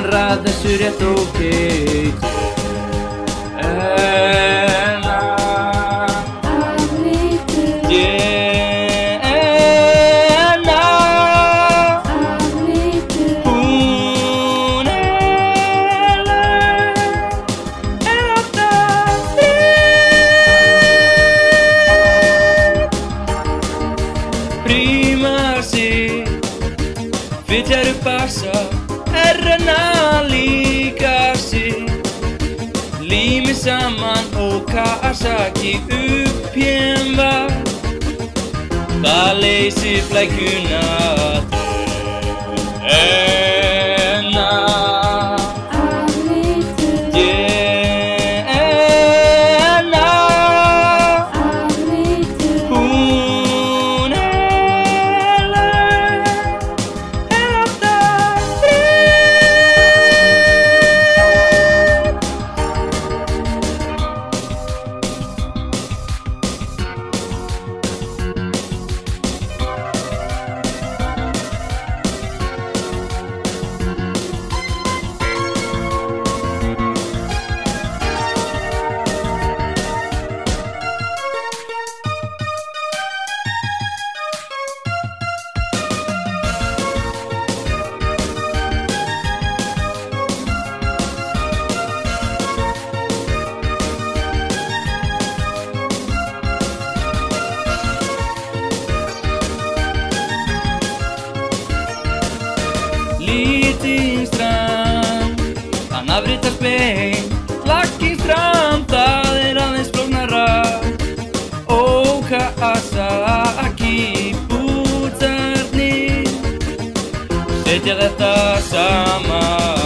gera þessu rétt ókei. Prima si, fitjar upp bassa, herrarna líka si. Lími saman og Kawasaki upp hjemva. Það leysir flækjuna. Lítinn strand, hann afritar spein. Lakkinn fram, það aðeins flóknara. Ó, Kawasaki bútarnir setja þetta saman.